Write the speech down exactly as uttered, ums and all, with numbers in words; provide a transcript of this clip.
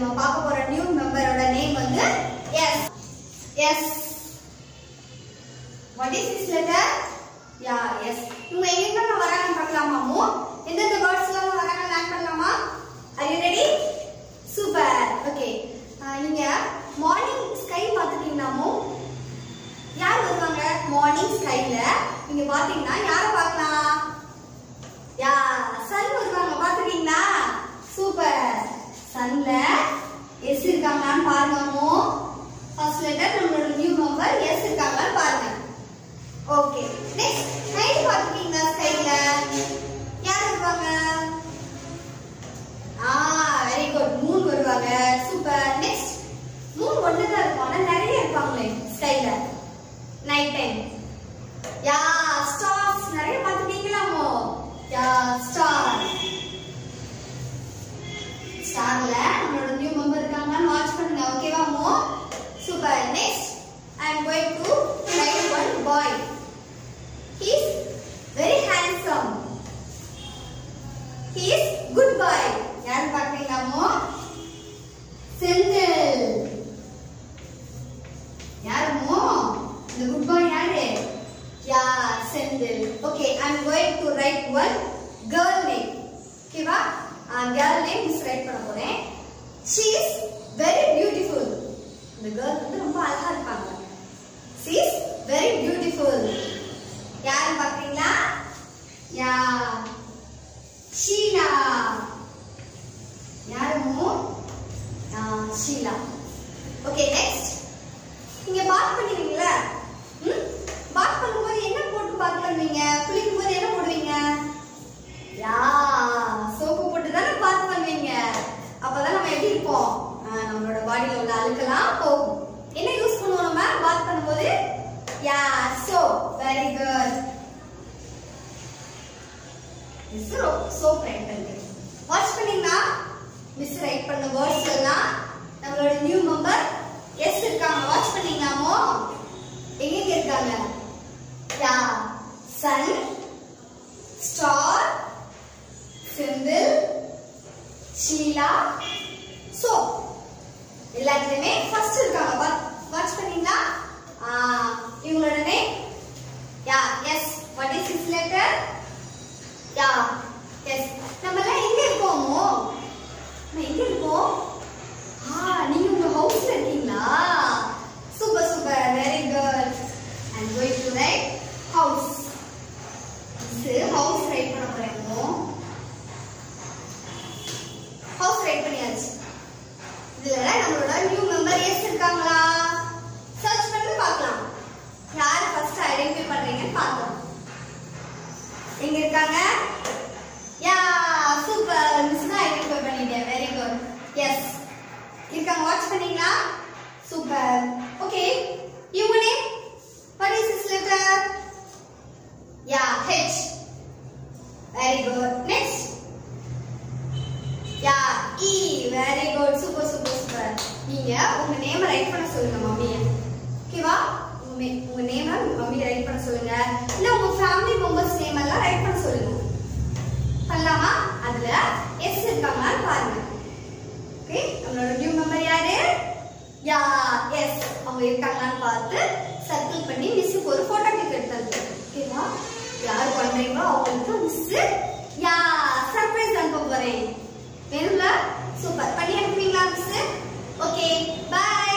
நம்ம பார்க்க போற நியூ மெம்பரோட நேம் வந்து S. S. What is this letter? Yeah, yes. இவங்க எங்க இருந்து வராங்கன்னு பார்க்கலாமா மோ? எந்தெந்த வேர்ட்ஸ்ல இருந்து வராங்கன்னு லேர்ன் பண்ணலாமா? Are you ready? Super. Okay. நீங்க மார்னிங் ஸ்கை பாத்துட்டீங்களா மோ? யார் வருவாங்க மார்னிங் ஸ்கைல? நீங்க பாத்தீங்கன்னா யாரை பார்க்கலாம்? யா, சன் வருவாங்க பாத்துட்டீங்களா? சூப்பர். சன்ல எஸ் இருக்காங்களான்னு பாருங்க மோ. ஃபர்ஸ்ட் லெட்டர் நம்மளோட நியூ மெம்பர் எஸ் இருக்காங்களான்னு பாருங்க. ஓகே. நெக்ஸ்ட் நைட் பாத்துட்டீங்களா ஸ்கைல? யார் வருவாங்க? ஆ, வெரி குட். மூன் வருவாங்க. சூப்பர். நெக்ஸ்ட் மூன் ஒண்ணு தான் இருக்கும் ஆனா நிறைய இருப்பாங்களே ஸ்கைல நைட் டைம். யா, ஸ்டார்ஸ் நிறைய பாத்துட்டீங்களா மோ? Yeah, star. ஸ்டார்ல நம்மளோட நியூ மெம்பர் இருக்காங்கன்னு வாட்ச் பண்ணுங்க. ஓகேவா மோ? Super. Next I am going to write one boy. He is very handsome. He is good boy. யார் பாக்குறீங்களா மோ? செந்தில். யார் மோ? இந்த good boy யாரு? யா, Senthil. Okay, I am going to write one girl name. ஓகேவா? ஆ, girl name is write பண்ண போறேன். She is very beautiful. இந்த girl வந்து ரொம்ப அழகா இருப்பாங்க. She is very beautiful. யார் பாக்குறீங்களா? யா, ஷீலா. யார் மோ? ஆ, ஷீலா. ஓகே. நெக்ஸ்ட் நீங்க பாத் பண்ணுவீங்கல? ம், பாத் பண்ணும்போது என்ன போட்டு பாத் பண்ணுவீங்க? குளிக்கும்போது என்ன போடுவீங்க? யா, சோப்பு போட்டு தானே பாத் பண்ணுவீங்க. அப்பதான் நம்ம எப்படி இருப்போம்? நம்மளோட பாடியில உள்ள அழுக்கெல்லாம் போகும். என்ன யூஸ் பண்ணுவோம் நம்ம பாத் பண்ணும்போது? Yeah, soap. Very good. This is soap write பண்ணுங்க. வாட்ச் பண்ணீங்களா? மிஸ் ரைட் பண்ண வேர்ட்ஸ் எல்லாம் நம்மளோட நியூ மெம்பர் எஸ் இருக்காங்க. வாட்ச் பண்ணீங்களாமோ? எங்க எங்க இருக்காங்க? Yeah, sun, star, Senthil, Sheela, soap. எல்லாத்துலயுமே ஃபர்ஸ்ட் இருக்காங்க. வாட்ச் பண்ணீங்களா? ஆ, இவங்களோட நேம் yeah, S. What is this letter? Yeah, S. நம்ம எல்லாம் எங்க இருக்கோமோ? நம்ம எங்க இருக்கோம்? ஆ, நீங்க உங்க ஹவுஸ்ல இருக்கீங்களா? Super super. Very good. I am going to write house. இது ஹவுஸ் ரைட் பண்ண போறேன். ஹவுஸ் ரைட் பண்ணியாச்சு. இதுல நம்மளோட நியூ மெம்பர் எஸ் இருக்காங்களா? சர்ச் பண்ணி பார்க்கலாம். யார் ஃபர்ஸ்ட் ஐடென்டிஃபை பண்றீங்கன்னு பார்க்கலாம். எங்க இருக்காங்க? யா, சூப்பர். மிஸ் தான் ஐடென்டிஃபை பண்ணிட்டேன். Very good. எஸ் இருக்காங்க. வாட்ச் பண்ணீங்களா? சூப்பர். ஓகே. இவங்க name what is this letter? Yeah, H. Very good. Next yeah, E. Very good. Super super super. நீங்க உங்க நேம் ரைட் பண்ண சொல்லுங்க மம்மியை. ஓகேவா? உங்க உங்க நேம் மம்மி ரைட் பண்ண சொல்லுங்க. இல்ல உங்க ஃபேமிலி மெம்பர்ஸ் நேம் எல்லாம் ரைட் பண்ண சொல்லுங்க. பண்ணலாமா? அதுல எஸ் இருக்காங்களான்னு பாருங்க. ஓகே. நம்மளோட நியூ மெம்பர் யாரு? Yeah, S. அவங்க இருக்காங்களான்னு பார்த்து சர்க்கிள் பண்ணி மிஸ்ஸுக்கு ஒரு போட்டோ கிளிக் எடுத்து. ஓகேவா? யார் பண்றீங்களோ அவங்களுக்கு மிஸ் யா சர்ப்ரைஸ் அனுப்ப போறேன். வேணும்ல? சூப்பர். பண்ணி அனுப்புவீங்களா மிஸ்? ஓகே. பை.